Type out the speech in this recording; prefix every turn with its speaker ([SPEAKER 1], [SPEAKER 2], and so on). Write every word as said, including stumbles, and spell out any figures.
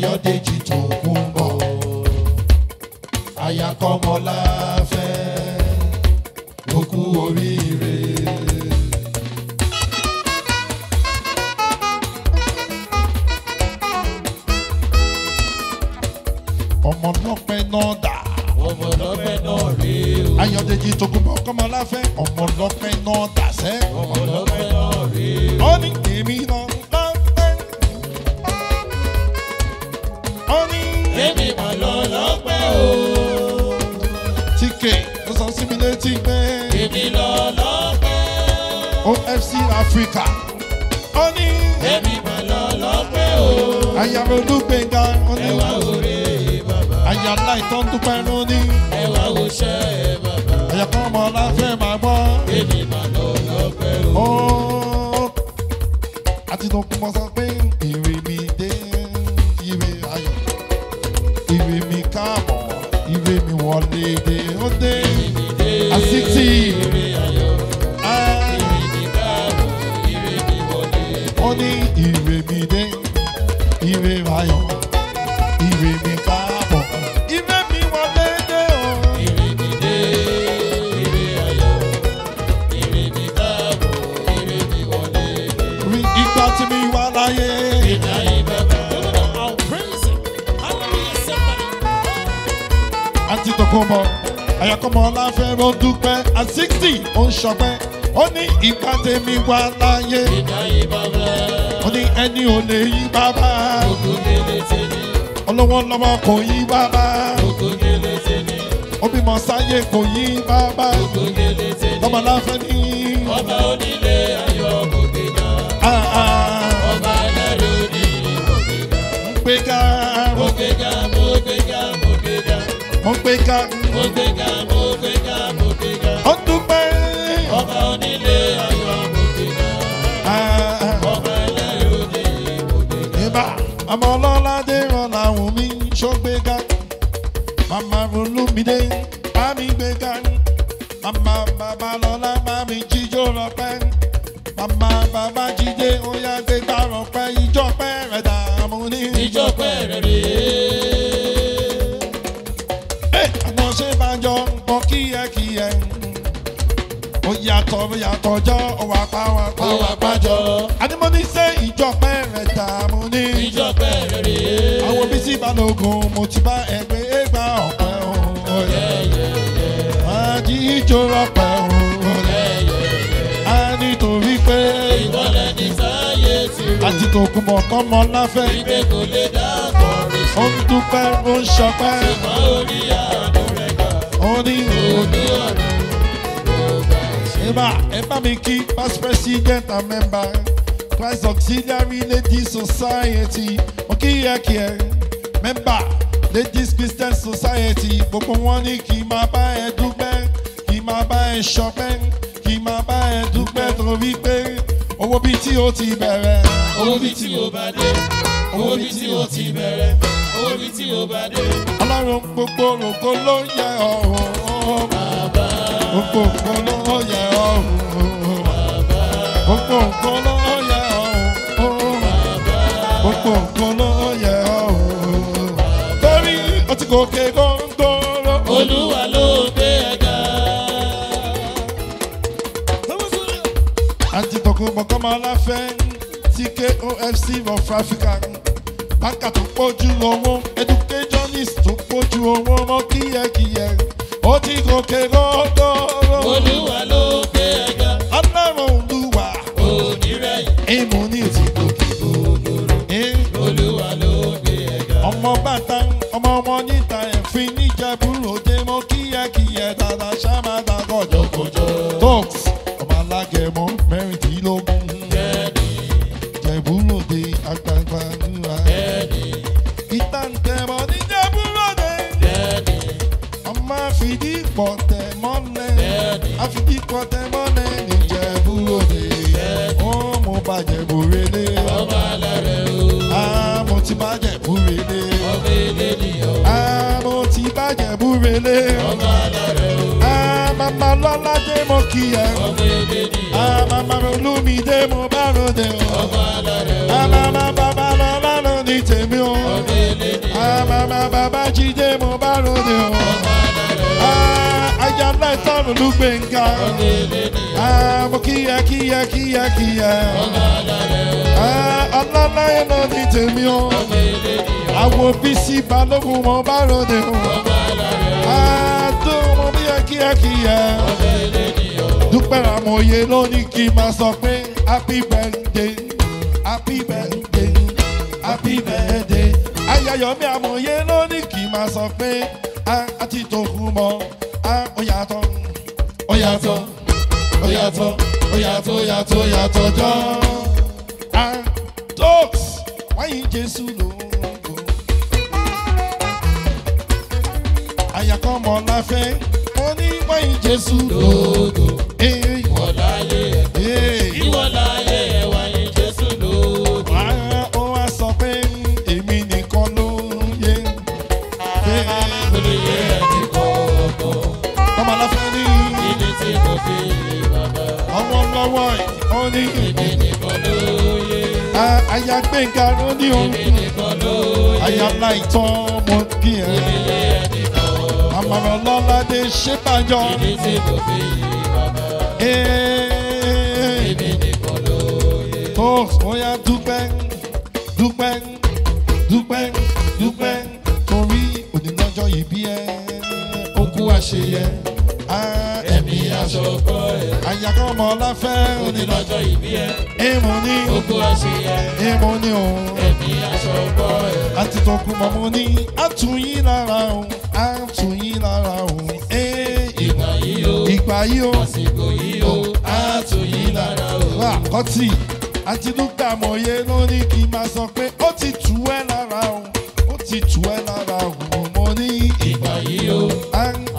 [SPEAKER 1] Ayọ̀dèjì Tòkunbọ̀ aya Kọ́mọláfẹ́ ó kú oríire. ọmọ lọ́pẹ́ náà dà.
[SPEAKER 2] ọmọ lọ́pẹ́ náà rí o.
[SPEAKER 1] Ayọ̀dèjì Tòkunbọ̀ Kọ́mọláfẹ́ ọmọ lọ́pẹ́ náà dà sẹ́.
[SPEAKER 2] ọmọ lọ́pẹ́ náà rí o.
[SPEAKER 1] ó ní èmi náà lọ́pẹ́. ó ní
[SPEAKER 2] èmi mà lọ lọ́pẹ́ o.
[SPEAKER 1] tíkẹ̀ ó sọ sí mi létí pé.
[SPEAKER 2] èmi lọ lọ́pẹ́.
[SPEAKER 1] O F C Africa. ó ní
[SPEAKER 2] èmi mà lọ lọ́pẹ́ o.
[SPEAKER 1] àyàwó Olúgbénga. ó ní
[SPEAKER 2] ẹwà orí bàbá.
[SPEAKER 1] àyàlá ìtàn dúpẹ́ ló ní.
[SPEAKER 2] ẹwà oṣẹ́ bàbá.
[SPEAKER 1] àyà Kọ́mọláfẹ́ máa gbọ́.
[SPEAKER 2] èmi mà lọ lọ́pẹ́ o.
[SPEAKER 1] ó àti Tòkunbọ̀ sọ pé ìrè mi dé ìrè ayọ̀ ìrè mi káàbọ̀ ìrè mi wọlé dé ó dé àsìtì
[SPEAKER 2] ire ayọ̀. ire mi káàbọ̀ ire mi wọlé.
[SPEAKER 1] ó ní ìrè mi dé ìrè ayọ̀ ìrè mi káàbọ̀ ìrè mi wọlé dé o.
[SPEAKER 2] ire mi dé ire ayọ̀. ire mi káàbọ̀ ire mi wọlé.
[SPEAKER 1] rí ìgbà tí mi wà láyé.
[SPEAKER 2] ìjà ìbàbà. I'll praise him. Hallelujah, somebody.
[SPEAKER 1] àti Tòkunbọ̀ àyà Kọ́mọláfẹ́ ló dúpẹ́ at sixty ó ń ṣọpẹ́ ó ní ìgbà tèmi wà láyé.
[SPEAKER 2] ìjà ìbàbà.
[SPEAKER 1] ó ní ẹni ò lè yí bàbá
[SPEAKER 2] Ògúngélé tèmi.
[SPEAKER 1] olówó lọ́wọ́ kò yí bàbá
[SPEAKER 2] Ògúngélé tèmi.
[SPEAKER 1] ó bímọ sáyé kò yí bàbá
[SPEAKER 2] Ògúngélé tèmi.
[SPEAKER 1] Kọ́mọláfẹ́ ní.
[SPEAKER 2] ọba onílé ayọ̀ Ògúngélé.
[SPEAKER 1] ah, ah,
[SPEAKER 2] ọba ẹlẹ́rìí òní Ògúngélé.
[SPEAKER 1] gbéga
[SPEAKER 2] mo gbéga mo gbéga mo gbéga.
[SPEAKER 1] mo gbéga
[SPEAKER 2] mo gbéga mo gbéga mo gbéga.
[SPEAKER 1] ó dúpẹ́.
[SPEAKER 2] ọba onílé ayọ̀ Ògúngélé.
[SPEAKER 1] ah, ah,
[SPEAKER 2] ọba ẹlẹ́rìí òní Ògúngélé.
[SPEAKER 1] ìbá ọmọ ọlọ́ládé ràn láwọn mi ṣó gbéga màmá Olúmídé bá mi gbéga màmá Babalọ́lá bá mi jíjó rọpẹ́ màmá Babájídé ó yá gbégbá rọpẹ́ ìjọ pẹ́ rẹ̀ dààmú ní.
[SPEAKER 2] ìjọ pẹ́ẹ́rẹ́ rèé.
[SPEAKER 1] àná ṣe bá jọ pọ̀ kíyẹ́kíyẹ́ ó yàtọ̀ ó yàtọ̀ jọ ó wà pa wà pa wà pa jọ. àdìmọ́ni ṣe ìjọ pẹ́ rẹ̀ dààmú ní.
[SPEAKER 2] ìjọ pẹ́ẹ́rẹ́ rèé.
[SPEAKER 1] àwọn bí sí Balógun mo ti bá ẹgbẹ́ ẹgbà ọ̀pẹ òun. àjíjó rọpẹ́ òun. a nítorí pé
[SPEAKER 2] ìwọlẹ̀ ní sáyé ti rò.
[SPEAKER 1] àti Tòkunbọ̀ Kọ́mọláfẹ́
[SPEAKER 2] ìgbé kò lè dáàbọ̀ rí sí.
[SPEAKER 1] ó ń dúpẹ́ ó ń ṣọpẹ́
[SPEAKER 2] ṣùgbọ́n orí àánú rẹ̀ gbà.
[SPEAKER 1] ó ní
[SPEAKER 2] òní ọ̀run ló gbà ṣe.
[SPEAKER 1] ìbá ẹ bá mi kí past president and member Christ Auxiliary Ladies Society mo kíyẹ́kíyẹ́ member Ladies Christian Society gbogbo wọn ní kí n máa bá ẹ dúpẹ́ kí n máa bá ẹ ṣọpẹ́ kí n máa bá ẹ dúpẹ́ torí pé owó bíi tí o ti bẹ̀rẹ̀
[SPEAKER 2] owó bí tí o bá dé. owó bí tí o ti bẹ̀rẹ̀. owó bí tí o bá dé.
[SPEAKER 1] ọlọ́run gbogbo ògo ló yẹ ọ̀hún
[SPEAKER 2] bàbá.
[SPEAKER 1] gbogbo ògo ló yẹ ọ̀hún
[SPEAKER 2] bàbá.
[SPEAKER 1] gbogbo ògo ló yẹ ọ̀hún gbogbo ògo ló yẹ ọ̀hún torí o ti gòkè góńgóró.
[SPEAKER 2] olúwa ló gbé ẹ̀ga.
[SPEAKER 1] àti Tòkunbọ̀ Kọ́mọláfẹ́ T K O F C of Africa báńkà tó pójú owó educationist tó pójú owó mọ́ kíyẹ́kíyẹ́ ó ti gòkè góńgóró.
[SPEAKER 2] olúwa ló gbé ẹ̀ga.
[SPEAKER 1] ọlọ́run olúwa
[SPEAKER 2] onírẹ̀yìn.
[SPEAKER 1] ìmú ní ti gòkè góńgóró.
[SPEAKER 2] olúwa ló gbé ẹ̀ga.
[SPEAKER 1] ọmọ bàtà ọmọ wọn níta ẹ̀fín níjẹ̀bú lóde mọ́ kíyẹ́kíyẹ́ tàdá sábàdà gọ̀jọ̀gọ̀jọ̀. tóks ọmọ alágẹmọ mẹ́rìndínlógún.
[SPEAKER 2] bẹ́ẹ̀ni
[SPEAKER 1] jẹ̀bú lóde àgbààgbà nùwà.
[SPEAKER 2] bẹ́ẹ̀ni
[SPEAKER 1] ìtàǹtẹ̀mọ́ níjẹ̀bú lóde.
[SPEAKER 2] bẹ́ẹ̀ni
[SPEAKER 1] ọmọ àfìdí pọ̀tẹ̀ mọ́lẹ̀.
[SPEAKER 2] bẹ́ẹ̀ni
[SPEAKER 1] àfìdí pọ̀tẹ̀ mọ́lẹ̀ níjẹ̀bú lóde. ó mo bàjẹ́ bòrèlé.
[SPEAKER 2] ọba alárẹ̀ o.
[SPEAKER 1] ah mo ti bàjẹ́ bòrèlé.
[SPEAKER 2] ọba eléníyàn.
[SPEAKER 1] ah mo ti bàjẹ́ bòrèlé.
[SPEAKER 2] ọba alárẹ̀ o.
[SPEAKER 1] ah màmá lọ́ládé mo kí ẹ.
[SPEAKER 2] ọba eléníyàn.
[SPEAKER 1] ah màmá Olúmídé mo bá ròde o.
[SPEAKER 2] ọba alárẹ̀ o.
[SPEAKER 1] ah màmá Babalọ́lá ló ní tèmi o. Àmàmà bàbá jíde mo bá ròde o. Ajá náà tọ́nu ló gbẹ̀ngà. Mo kíyẹ kíyẹ kíyẹ kíyẹ. Ọlọ́lá yẹn náà ní tèmi o. Àwọn Bísí Balógun mo bá ròde o. Àdó mo kíyẹ kíyẹ kíyẹ. Dúpẹ́ Àmọ̀yé ló ní kí n máa sọ pé happy birthday, happy birthday, happy birthday. Ayọ̀yọ̀mí Àmọ̀yé ló ní kí n máa sọ pé àti tó kú mọ́ ó yàtọ̀, ó yàtọ̀, ó yàtọ̀, ó yàtọ̀, ó yàtọ̀, ó yàtọ̀ jọ. Tóks wáyé Jésù lógo. Àyàkọ́ mọ̀ láfẹ́ mo ní wáyé Jésù lógo. Ìwọ láyé ẹ̀, ìwọ láyé ẹ̀ wáyé Jésù lógo. Ó wá sọ pé èmi nìkan ló yẹ. Olóyè ẹni kọ̀ọ̀kan. Ọmọ aláfẹ́ ní. Ilé tí mo fi bàbá. Ọmọ lọ́wọ́ ó ní. Èmi nìkan ló yẹ. Àyà Gbénga ló ní òun. Èmi nìkan ló yẹ. Àyà Láìtàn mo kí ẹ. Olóyè ẹni kọ̀ọ̀kan. Àmọ̀ràn Lọ́ládé Ṣébàjọ́. Ilé tí mo fi bàbá. Èmi nìkan ló yẹ. Tó ó yá dúpẹ́ dúpẹ́ dúpẹ́ dúpẹ́ torí onílọ́jọ́ ìbí ẹ ó kú àṣeyẹ. Ẹ̀mí aṣọ́kọ́ ẹ̀. Àyàkọ́ ọmọ láfẹ́ onílọ́jọ́ ìbí ẹ. Èèmọ̀ ní ó kú àṣeyẹ. Èèmọ̀ ní o. Ẹ̀mí aṣọ́kọ́ ẹ̀. Àti tó kú mọ́ mo ní àtúnyí lára o, àtúnyí lára o. Ìgbà yìí o, ìgbà yìí o, àsìkò yìí o, àtúnyí lára o. Àkọ́tì àti Dúpẹ́ Àmọ̀yé ló ní kí n máa sọ pé ó ti tù ẹ́ lára o, ó ti tù ẹ́ lára o. Mo ní ìgbà yìí o,